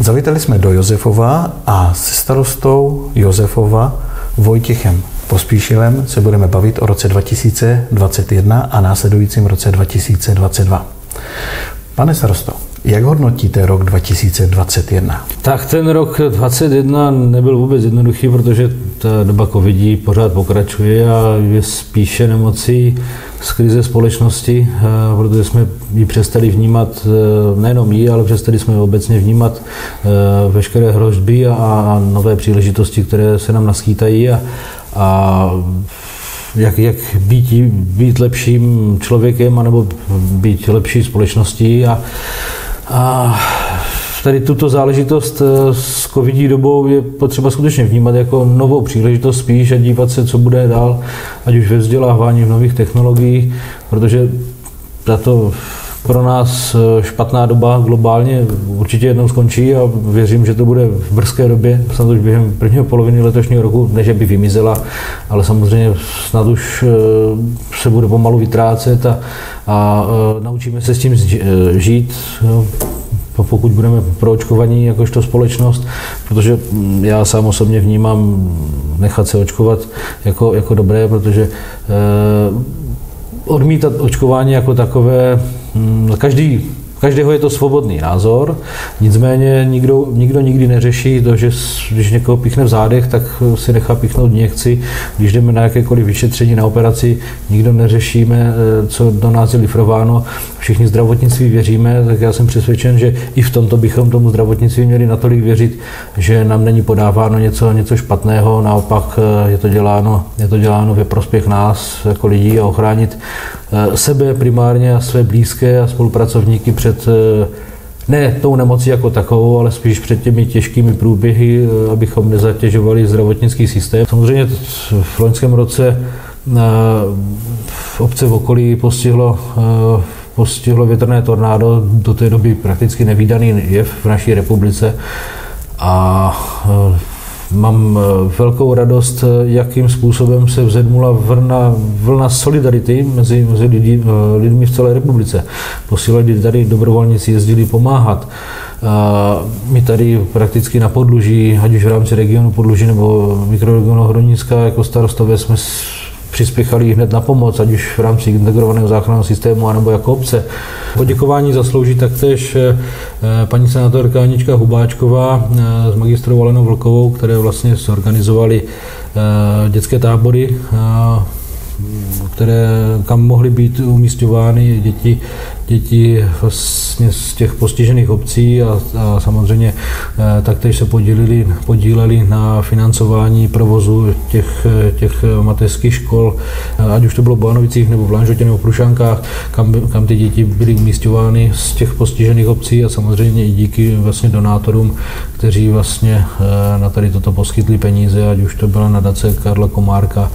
Zavítali jsme do Josefova a se starostou Josefova Vojtěchem Pospíšilem se budeme bavit o roce 2021 a následujícím roce 2022. Pane starosto, jak hodnotíte rok 2021? Tak ten rok 2021 nebyl vůbec jednoduchý, protože ta doba covidí pořád pokračuje a je spíše nemocí z krize společnosti, protože jsme ji přestali vnímat, nejenom ji, ale přestali jsme obecně vnímat veškeré hrozby a nové příležitosti, které se nám naskýtají a jak být lepším člověkem anebo být lepší společností a tady tuto záležitost s covidí dobou je potřeba skutečně vnímat jako novou příležitost spíš a dívat se, co bude dál, ať už ve vzdělávání, v nových technologiích, protože tato pro nás špatná doba globálně určitě jednou skončí a věřím, že to bude v brzké době, snad už během prvního poloviny letošního roku, ne že by vymizela, ale samozřejmě snad už se bude pomalu vytrácet a naučíme se s tím žít, pokud budeme proočkovaní jakožto společnost, protože já sám osobně vnímám nechat se očkovat jako dobré, protože odmítat očkování jako takové, každého je to svobodný názor, nicméně nikdo nikdy neřeší to, že když někoho píchne v zádech, tak si nechá píchnout injekci. Když jdeme na jakékoliv vyšetření, na operaci, nikdo neřešíme, co do nás je lifrováno. Všichni zdravotnictví věříme, tak já jsem přesvědčen, že i v tomto bychom tomu zdravotnictví měli natolik věřit, že nám není podáváno něco špatného, naopak je to děláno ve prospěch nás jako lidí a ochránit sebe primárně a své blízké a spolupracovníky před ne tou nemocí jako takovou, ale spíš před těmi těžkými průběhy, abychom nezatěžovali zdravotnický systém. Samozřejmě v loňském roce v obce v okolí postihlo větrné tornádo, do té doby prakticky nevídaný jev v naší republice a mám velkou radost, jakým způsobem se vzedmula vlna solidarity mezi lidmi v celé republice. Posílali tady dobrovolníci, jezdili pomáhat. My tady prakticky na Podluží, ať už v rámci regionu Podluží nebo mikroregionu Hronická, jako starostové jsme přispěchali hned na pomoc, ať už v rámci integrovaného záchranného systému, anebo jako obce. Poděkování zaslouží taktéž paní senátorka Anička Hubáčková s magistrou Alenou Vlkovou, které vlastně zorganizovali dětské tábory, kam mohly být umísťovány děti vlastně z těch postižených obcí a samozřejmě taktéž se podíleli na financování provozu těch mateřských škol, ať už to bylo v Bohanovicích nebo v Lanžhotě nebo v Prušánkách, kam ty děti byly umísťovány z těch postižených obcí a samozřejmě i díky vlastně donátorům, kteří vlastně na tady toto poskytli peníze, ať už to byla nadace Karla Komárka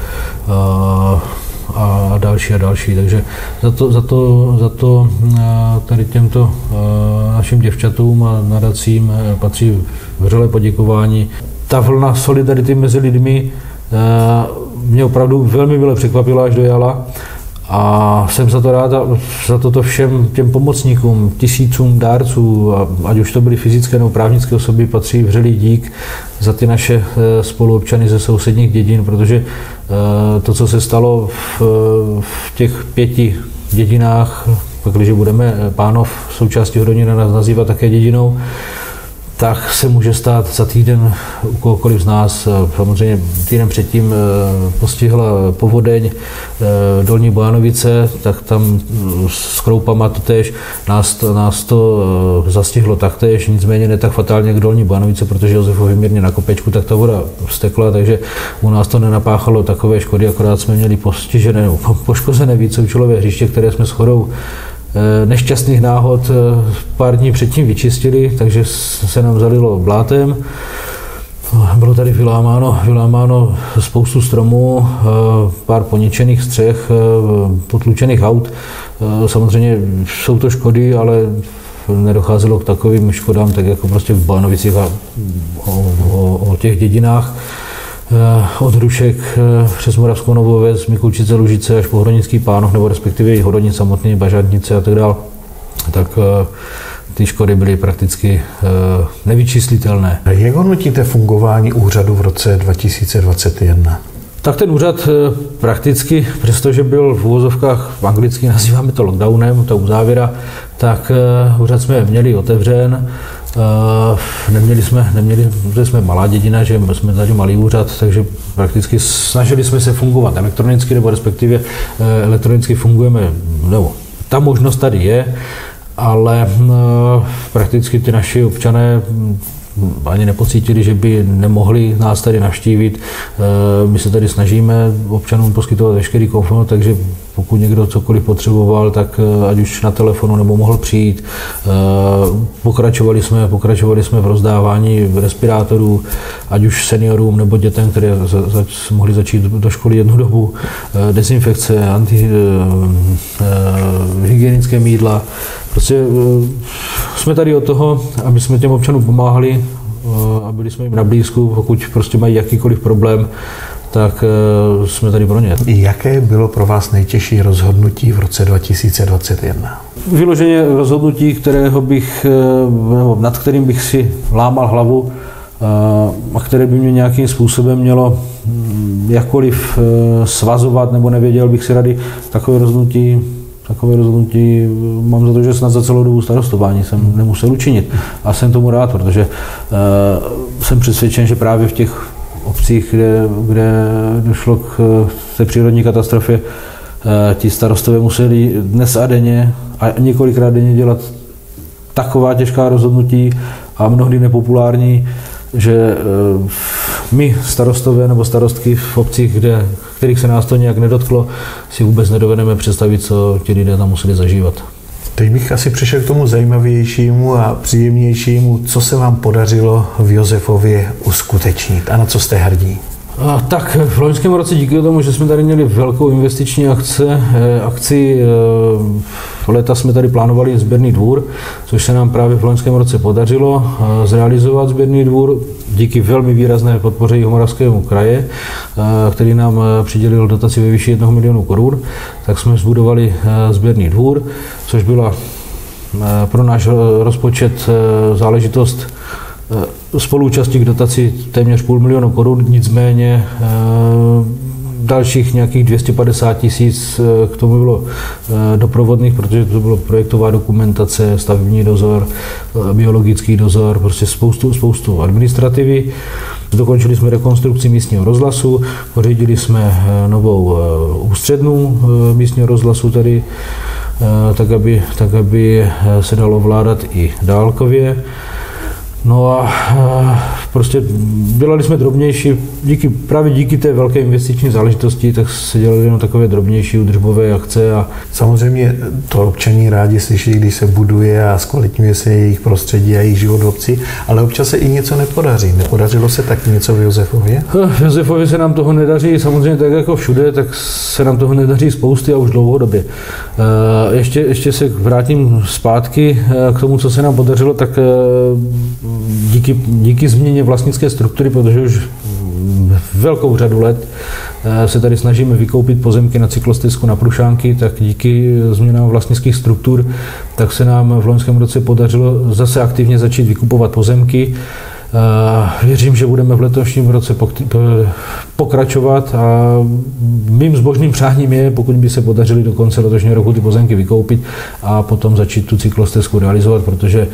a další. Takže za to tady těmto našim děvčatům a nadacím patří vřelé poděkování. Ta vlna solidarity mezi lidmi mě opravdu velmi mile překvapila, až dojala. A jsem za to rád a za toto všem těm pomocníkům, tisícům dárců, ať už to byly fyzické nebo právnické osoby, patří vřelý dík za ty naše spoluobčany ze sousedních dědin, protože to, co se stalo v těch 5 dědinách, když budeme Pánov součástí Hodonína nazývat také dědinou, tak se může stát za týden u kohokoliv z nás. Samozřejmě týden předtím postihla povodeň Dolní Bohanovice, tak tam s Kroupama totéž nás to zastihlo taktéž, nicméně ne tak fatálně jak Dolní Bohanovice, protože Josefov je mírně na kopečku, tak ta voda vztekla, takže u nás to nenapáchalo takové škody, akorát jsme měli poškozené víceúčelové hřiště, které jsme shodou nešťastných náhod pár dní předtím vyčistili, takže se nám zalilo blátem. Bylo tady vylámáno spoustu stromů, pár poničených střech, potlučených aut. Samozřejmě jsou to škody, ale nedocházelo k takovým škodám, tak jako prostě v Bohanovicích a o těch dědinách. Od Hrušek přes Moravskou Novou Ves, Mikulčice, Lužice až po Horonický Pánov, nebo respektive i Horodnic samotný, Bažantnice a tak dále. Tak ty škody byly prakticky nevyčíslitelné. Jak hodnotíte fungování úřadu v roce 2021? Tak ten úřad prakticky, přestože byl v uvozovkách anglicky nazýváme to lockdownem, ta uzávěra, tak úřad jsme měli otevřen. Jsme malá dědina, že jsme tady malý úřad, takže prakticky snažili jsme se fungovat elektronicky, nebo respektive elektronicky fungujeme, nebo ta možnost tady je, ale prakticky ty naši občané ani nepocítili, že by nemohli nás tady navštívit. My se tady snažíme občanům poskytovat veškerý komfort, takže pokud někdo cokoliv potřeboval, tak ať už na telefonu nebo mohl přijít. Pokračovali jsme v rozdávání respirátorů, ať už seniorům nebo dětem, které mohli začít do školy jednu dobu, dezinfekce, hygienické mýdla. Prostě jsme tady od toho, aby jsme těm občanům pomáhali a byli jsme jim na blízku, pokud prostě mají jakýkoliv problém, tak jsme tady pro ně. Jaké bylo pro vás nejtěžší rozhodnutí v roce 2021? Vyloženě rozhodnutí, nad kterým bych si lámal hlavu a které by mě nějakým způsobem mělo jakkoliv svazovat, nebo nevěděl bych si rady, takové rozhodnutí mám za to, že snad za celou dobu starostování jsem nemusel učinit. A jsem tomu rád, protože jsem přesvědčen, že právě v těch obcích, kde došlo k té přírodní katastrofě, ti starostové museli dnes a denně a několikrát denně dělat taková těžká rozhodnutí a mnohdy nepopulární, že my starostové nebo starostky v obcích, kterých se nás to nějak nedotklo, si vůbec nedovedeme představit, co ti lidé tam museli zažívat. Teď bych asi přešel k tomu zajímavějšímu a příjemnějšímu, co se vám podařilo v Josefově uskutečnit a na co jste hrdí. Tak v loňském roce díky tomu, že jsme tady měli velkou investiční akci, leta jsme tady plánovali sběrný dvůr, což se nám právě v loňském roce podařilo zrealizovat sběrný dvůr díky velmi výrazné podpoře Jihomoravského kraje, který nám přidělil dotaci ve výši 1 milionu korun, tak jsme zbudovali sběrný dvůr, což byla pro náš rozpočet záležitost spoluúčastí k dotaci téměř 500 000 korun, nicméně dalších nějakých 250 000 k tomu bylo doprovodných, protože to bylo projektová dokumentace, stavební dozor, biologický dozor, prostě spoustu administrativy. Dokončili jsme rekonstrukci místního rozhlasu, pořídili jsme novou ústřednu místního rozhlasu tady, tak aby se dalo vládat i dálkově. No a prostě dělali jsme drobnější, právě díky té velké investiční záležitosti, tak se dělali jenom takové drobnější údržbové akce. A samozřejmě to občané rádi slyší, když se buduje a zkvalitňuje se jejich prostředí a jejich život v obci, ale občas se i něco nepodaří. Nepodařilo se taky něco v Josefově? V Josefově se nám toho nedaří, samozřejmě tak jako všude, tak se nám toho nedaří spousty a už dlouhodobě. Ještě se vrátím zpátky k tomu, co se nám podařilo, tak díky změně vlastnické struktury, protože už velkou řadu let se tady snažíme vykoupit pozemky na cyklostezku, na Prušánky, tak díky změnám vlastnických struktur, tak se nám v loňském roce podařilo zase aktivně začít vykupovat pozemky. Věřím, že budeme v letošním roce pokračovat a mým zbožným přáním je, pokud by se podařili do konce letošního roku ty pozemky vykoupit a potom začít tu cyklostezku realizovat, protože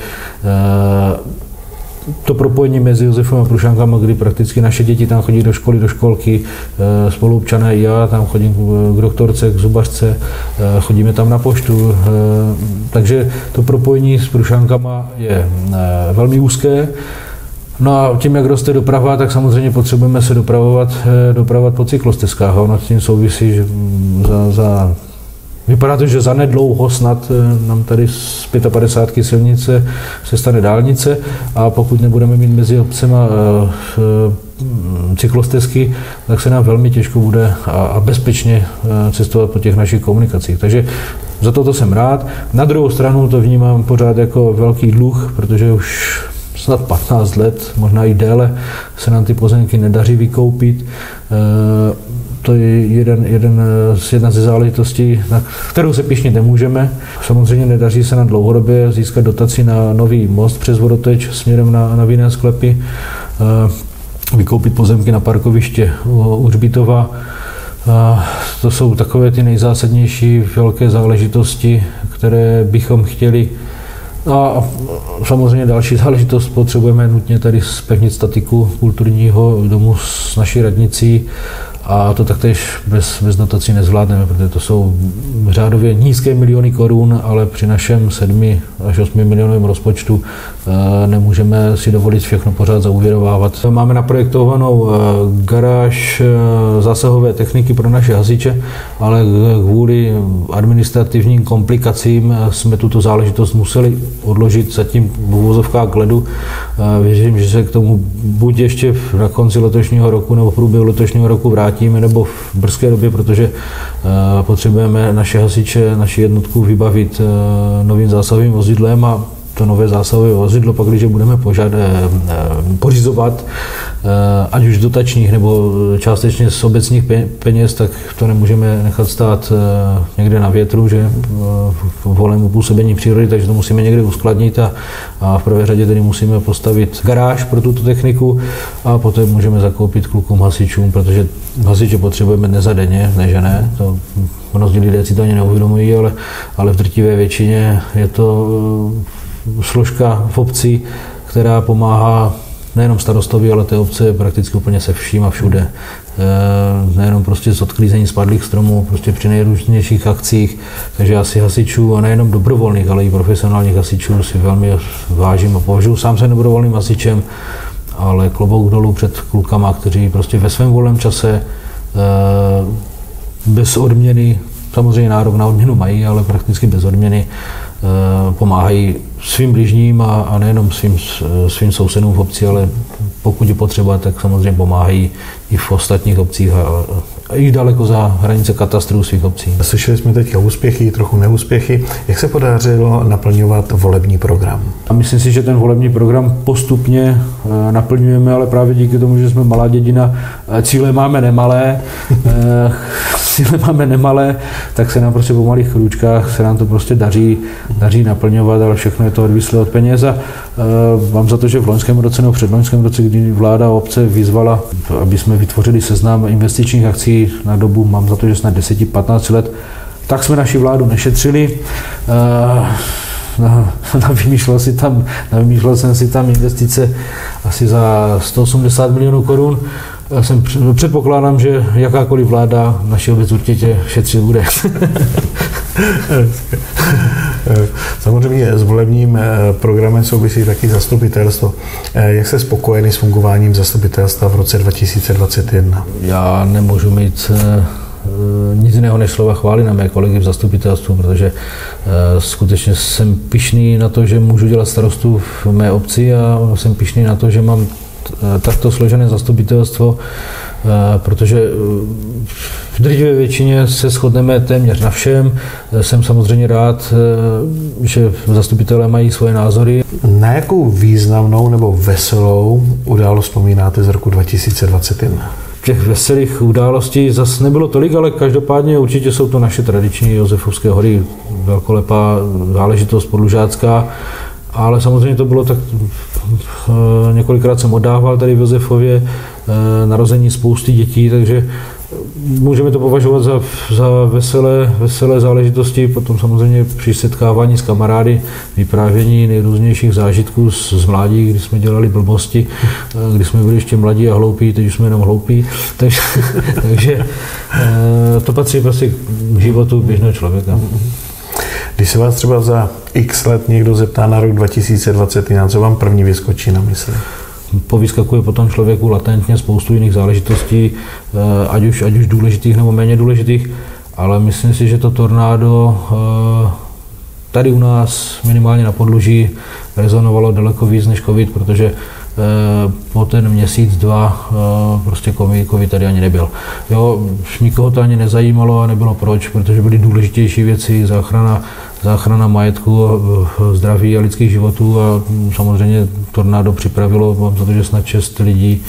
to propojení mezi Josefem a Prušánkama, kdy prakticky naše děti tam chodí do školy, do školky, spoluobčané i já tam chodím k doktorce, k zubařce, chodíme tam na poštu, takže to propojení s Prušánkama je velmi úzké. No a tím, jak roste doprava, tak samozřejmě potřebujeme se dopravovat po cyklostezkách. A ono s tím souvisí, že vypadá to, že zanedlouho snad nám tady z 55 silnice se stane dálnice a pokud nebudeme mít mezi obcema cyklostezky, tak se nám velmi těžko bude a bezpečně cestovat po těch našich komunikacích. Takže za toto jsem rád. Na druhou stranu to vnímám pořád jako velký dluh, protože už snad 15 let, možná i déle, se nám ty pozemky nedaří vykoupit. To je jedna ze záležitostí, na kterou se pyšnit nemůžeme. Samozřejmě nedaří se na dlouhodobě získat dotaci na nový most přes vodoteč směrem na vinné sklepy, vykoupit pozemky na parkoviště u Hřbitova. To jsou takové ty nejzásadnější velké záležitosti, které bychom chtěli. A samozřejmě další záležitost, potřebujeme nutně tady zpevnit statiku kulturního domu s naší radnicí a to taktéž bez dotací nezvládneme, protože to jsou řádově nízké miliony korun, ale při našem 7 až 8 milionovém rozpočtu nemůžeme si dovolit všechno pořád zaúvěrovávat. Máme naprojektovanou garáž zásahové techniky pro naše hasiče, ale kvůli administrativním komplikacím jsme tuto záležitost museli odložit zatím v uvozovkách k ledu. Věřím, že se k tomu buď ještě na konci letošního roku nebo v průběhu letošního roku vrátíme, nebo v brzké době, protože potřebujeme naše hasiče, naši jednotku vybavit novým zásahovým vozidlem a to nové zásahové vozidlo, pak když budeme pořizovat, ať už dotačních nebo částečně z obecních peněz, tak to nemůžeme nechat stát někde na větru, že v volném působení přírody, takže to musíme někde uskladnit a v prvé řadě tedy musíme postavit garáž pro tuto techniku a poté můžeme zakoupit klukům hasičům, protože hasiče potřebujeme dnes a denně, ne že ne, to mnozí lidé si to ani neuvědomují, ale v drtivé většině je to složka v obci, která pomáhá nejenom starostovi, ale té obce prakticky úplně se vším a všude. Nejenom prostě z odklízení spadlých stromů, prostě při nejrůznějších akcích, takže asi hasičů, a nejenom dobrovolných, ale i profesionálních hasičů si velmi vážím a považuji sám se dobrovolným hasičem, ale klobouk dolů před klukama, kteří prostě ve svém volném čase bez odměny, samozřejmě nárok na odměnu mají, ale prakticky bez odměny, pomáhají svým bližním a nejenom svým sousedům v obci, ale pokud je potřeba, tak samozřejmě pomáhají i v ostatních obcích a i daleko za hranice katastrů svých obcí. Slyšeli jsme teďka úspěchy, trochu neúspěchy. Jak se podařilo naplňovat volební program? A myslím si, že ten volební program postupně naplňujeme, ale právě díky tomu, že jsme malá dědina, cíle máme nemalé, tak se nám prostě po malých krůčkách se nám to prostě daří naplňovat, ale všechno je to odvislé od peněz a mám za to, že v loňském roce nebo předloňském roce, kdy vláda obce vyzvala, aby jsme vytvořili seznam investičních akcí na dobu, mám za to, že snad 10-15 let, tak jsme naši vládu nešetřili. Navymýšlel jsem si tam investice asi za 180 milionů korun. Předpokládám, že jakákoliv vláda naši obec určitě šetřit bude. Samozřejmě s volebním programem souvisí taky zastupitelstvo. Jak jste spokojený s fungováním zastupitelstva v roce 2021? Já nemůžu mít nic jiného než slova chvály na mé kolegy v zastupitelstvu, protože skutečně jsem pyšný na to, že můžu dělat starostu v mé obci a jsem pyšný na to, že mám takto složené zastupitelstvo, protože v drtivé většině se shodneme téměř na všem. Jsem samozřejmě rád, že zastupitelé mají svoje názory. Na jakou významnou nebo veselou událost vzpomínáte z roku 2021? Těch veselých událostí zase nebylo tolik, ale každopádně určitě jsou to naše tradiční Josefovské hory, velkolepá záležitost podlužácká, ale samozřejmě to bylo tak, několikrát jsem oddával tady v Josefově, narození spousty dětí, takže můžeme to považovat za veselé záležitosti, potom samozřejmě při setkávání s kamarády, vyprávění nejrůznějších zážitků z mládí, kdy jsme dělali blbosti, kdy jsme byli ještě mladí a hloupí, teď už jsme jenom hloupí, takže to patří prostě k životu běžného člověka. Když se vás třeba za x let někdo zeptá na rok 2021, co vám první vyskočí na mysli? Povyskakuje potom člověku latentně spoustu jiných záležitostí, ať už důležitých nebo méně důležitých, ale myslím si, že to tornádo tady u nás minimálně na Podluží rezonovalo daleko víc než covid, protože po ten měsíc, dva prostě covid tady ani nebyl. Jo, nikoho to ani nezajímalo a nebylo proč, protože byly důležitější věci, záchrana majetku, zdraví a lidských životů a samozřejmě tornádo připravilo, mám za to, že snad 6 lidí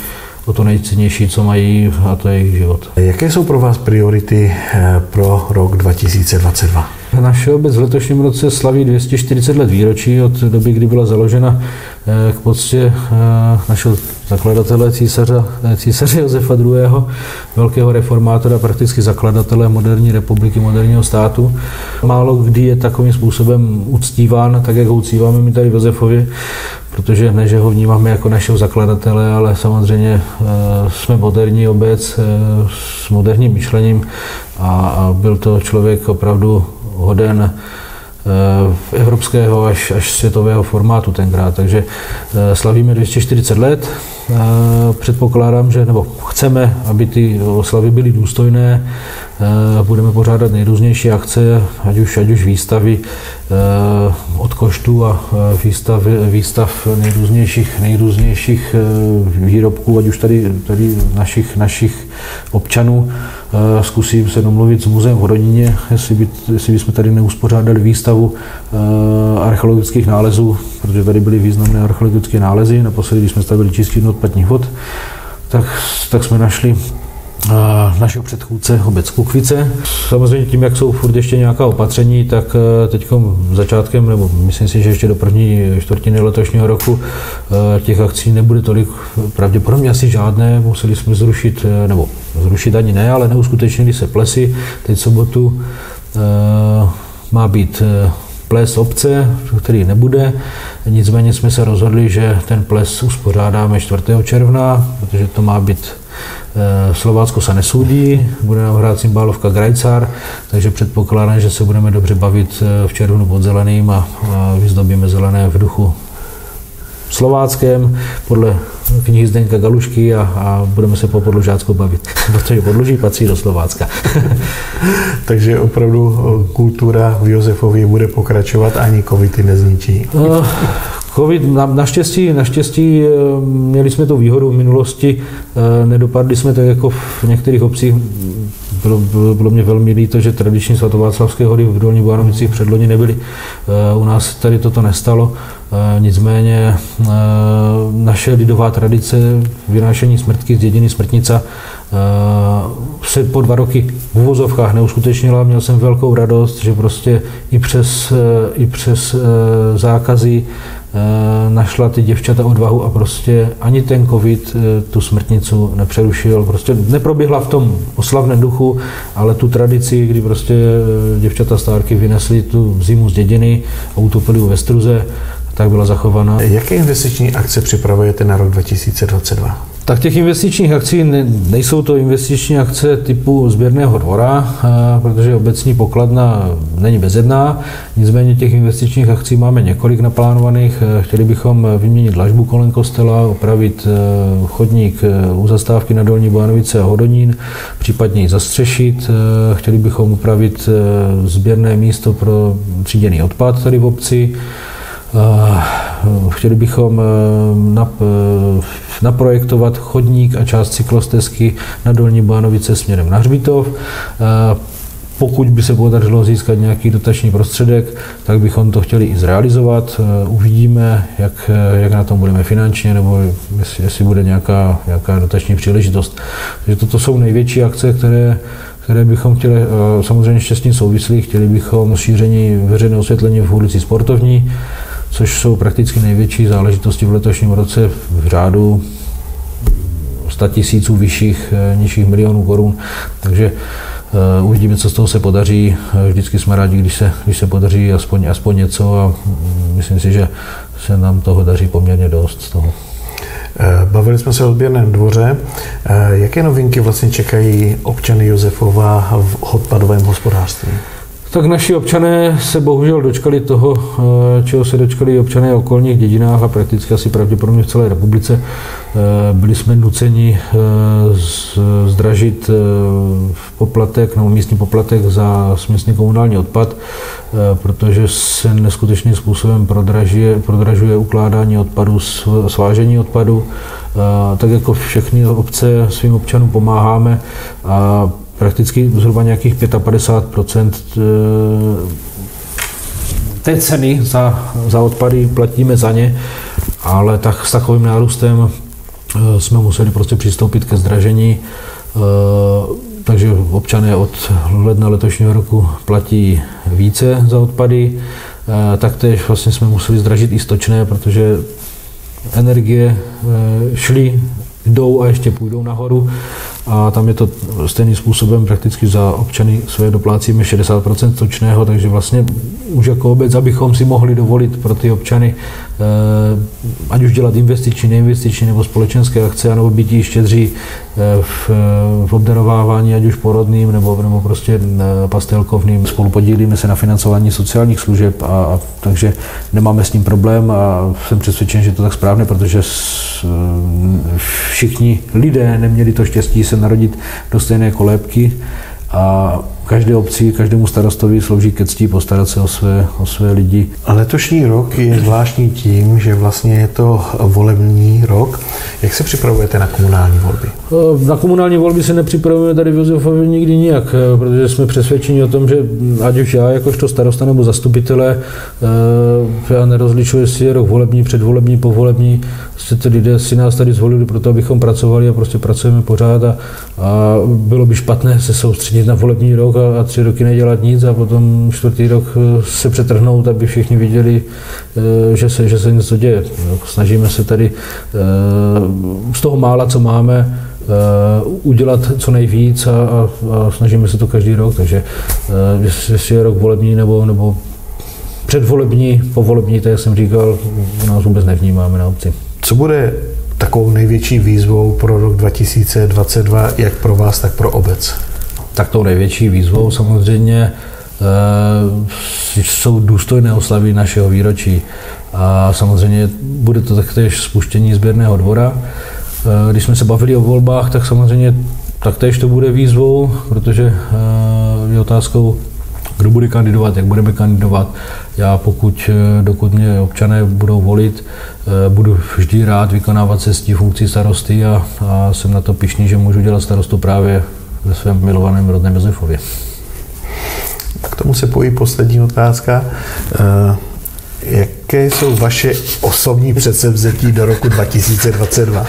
o to nejcennější, co mají, a to je jejich život. Jaké jsou pro vás priority pro rok 2022? Naše obec v letošním roce slaví 240 let výročí od doby, kdy byla založena k poctě našeho zakladatele císaře Josefa II., velkého reformátora, prakticky zakladatele moderní republiky, moderního státu. Málo kdy je takovým způsobem uctíván, tak jak ho uctíváme my tady v Josefově, protože ne, že ho vnímáme jako našeho zakladatele, ale samozřejmě jsme moderní obec s moderním myšlením a byl to člověk opravdu hoden evropského až světového formátu tenkrát. Takže slavíme 240 let. Předpokládám, nebo chceme, aby ty oslavy byly důstojné. Budeme pořádat nejrůznější akce, ať už výstavy od koštů a výstav nejrůznějších výrobků, ať už tady našich občanů. Zkusím se domluvit s muzeem v Hodoníně, jestli bychom tady neuspořádali výstavu archeologických nálezů, protože tady byly významné archeologické nálezy. Naposledy, když jsme stavili čistírnu odpadních vod, tak jsme našli našeho předchůdce obec Kukvice. Samozřejmě tím, jak jsou furt ještě nějaká opatření, tak teď začátkem, nebo myslím si, že ještě do první čtvrtiny letošního roku těch akcí nebude tolik, pravděpodobně asi žádné. Museli jsme zrušit ani ne, ale neuskutečnili se plesy. Teď sobotu má být ples obce, který nebude. Nicméně jsme se rozhodli, že ten ples uspořádáme 4. června, protože to má být Slovácko sa nesúdí, bude nám hrát cymbálovka Grajcar, takže předpokládám, že se budeme dobře bavit v červnu pod zeleným a vyzdobíme zelené v duchu slováckém podle knihy Zdeňka Galušky a budeme se po Podlužácku bavit, protože Podluží patří do Slovácka. Takže opravdu kultura v Josefově bude pokračovat, ani covid nezničí. Covid, naštěstí měli jsme tu výhodu v minulosti, nedopadli jsme tak jako v některých obcích. Bylo mě velmi líto, že tradiční svatováclavské hody v Dolních Bohanovicích předloni nebyly. U nás tady toto nestalo. Nicméně naše lidová tradice vynášení smrtky z dědiny Smrtnica se po 2 roky v uvozovkách neuskutečnila. Měl jsem velkou radost, že prostě i přes zákazy našla ty děvčata odvahu a prostě ani ten covid tu smrtnicu nepřerušil. Prostě neproběhla v tom oslavném duchu, ale tu tradici, kdy prostě děvčata stárky vynesly tu zimu z dědiny a utopili ve struze, tak byla zachována. Jaké investiční akce připravujete na rok 2022? Tak těch investičních akcí nejsou to investiční akce typu sběrného dvora, protože obecní pokladna není bezjedná. Nicméně těch investičních akcí máme několik naplánovaných. Chtěli bychom vyměnit dlažbu kolem kostela, opravit chodník u zastávky na Dolní Bohanovice a Hodonín, případně ji zastřešit. Chtěli bychom upravit sběrné místo pro tříděný odpad tady v obci. Chtěli bychom naprojektovat chodník a část cyklostezky na Dolní Bohanovice směrem na Hřbitov. Pokud by se podařilo získat nějaký dotační prostředek, tak bychom to chtěli i zrealizovat. Uvidíme, jak na tom budeme finančně, nebo jestli bude nějaká dotační příležitost. Takže toto jsou největší akce, které bychom chtěli, samozřejmě šťastně souvislí. Chtěli bychom šíření veřejného osvětlení v ulici Sportovní, což jsou prakticky největší záležitosti v letošním roce v řádu 100 000 vyšších, nižších milionů korun. Takže uvidíme, co z toho se podaří. Vždycky jsme rádi, když se podaří aspoň něco a myslím si, že se nám toho daří poměrně dost z toho. Bavili jsme se o sběrném dvoře. Jaké novinky vlastně čekají občany Josefova v odpadovém hospodářství? Tak naši občané se bohužel dočkali toho, čeho se dočkali občané v okolních dědinách a prakticky asi pravděpodobně v celé republice. Byli jsme nuceni zdražit poplatek, nebo místní poplatek za směsný komunální odpad, protože se neskutečným způsobem prodražuje ukládání odpadu, svážení odpadu. Tak jako všechny obce svým občanům pomáháme a prakticky zhruba nějakých 55% té ceny za odpady platíme za ně, ale tak s takovým nárůstem jsme museli prostě přistoupit ke zdražení, takže občané od ledna letošního roku platí více za odpady. Taktéž vlastně jsme museli zdražit i stočné, protože energie jdou a ještě půjdou nahoru. A tam je to stejným způsobem, prakticky za občany své doplácíme 60% stočného, takže vlastně už jako obec, abychom si mohli dovolit pro ty občany, ať už dělat investiční, neinvestiční nebo společenské akce, anebo být i štědří v obdarovávání, ať už porodným nebo prostě pastelkovným. Spolu podílíme se na financování sociálních služeb, a takže nemáme s tím problém a jsem přesvědčen, že to tak správně, protože všichni lidé neměli to štěstí se narodit do stejné kolébky a každé obci, každému starostovi slouží ke cti postarat se o své lidi. A letošní rok je zvláštní tím, že vlastně je to volební rok. Jak se připravujete na komunální volby? Na komunální volby se nepřipravujeme tady v Josefově nikdy nijak, protože jsme přesvědčeni o tom, že ať už já jakožto starosta nebo zastupitele, já nerozlišuji, jestli je rok volební, předvolební, povolební. Prostě ty lidé si nás tady zvolili proto, abychom pracovali a prostě pracujeme pořád a bylo by špatné se soustředit na volební rok a 3 roky nedělat nic a potom 4. rok se přetrhnout, aby všichni viděli, že se něco děje. Snažíme se tady z toho mála, co máme, udělat co nejvíc a snažíme se to každý rok, takže jestli je rok volební nebo předvolební, povolební, tak jak jsem říkal, u nás vůbec nevnímáme na obci. Co bude takovou největší výzvou pro rok 2022, jak pro vás, tak pro obec? Tak tou největší výzvou samozřejmě jsou důstojné oslavy našeho výročí. A samozřejmě bude to taktéž spuštění sběrného dvora. Když jsme se bavili o volbách, tak samozřejmě taktéž to bude výzvou, protože je otázkou, kdo bude kandidovat, jak budeme kandidovat. Já dokud mě občané budou volit, budu vždy rád vykonávat se s tí funkcí starosty a jsem na to pyšný, že můžu dělat starostu právě ve svém milovaném rodném Josefově. K tomu se pojí poslední otázka. Jaké jsou vaše osobní předsevzetí do roku 2022?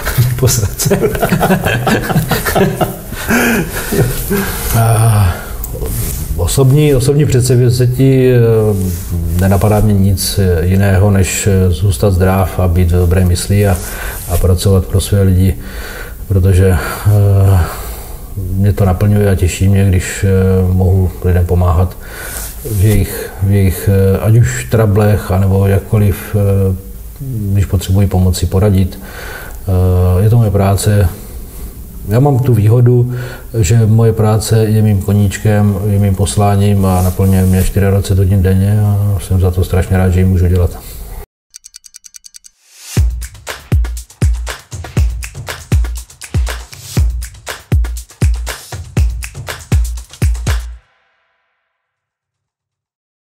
Osobní předsevzetí nenapadá mě nic jiného, než zůstat zdrav a být v dobré mysli a pracovat pro své lidi, protože mě to naplňuje a těší mě, když mohu lidem pomáhat v jejich ať už trablech, anebo jakkoliv, když potřebují pomoci, poradit. Je to moje práce. Já mám tu výhodu, že moje práce je mým koníčkem, je mým posláním a naplňuje mě 24 hodin denně a jsem za to strašně rád, že ji můžu dělat.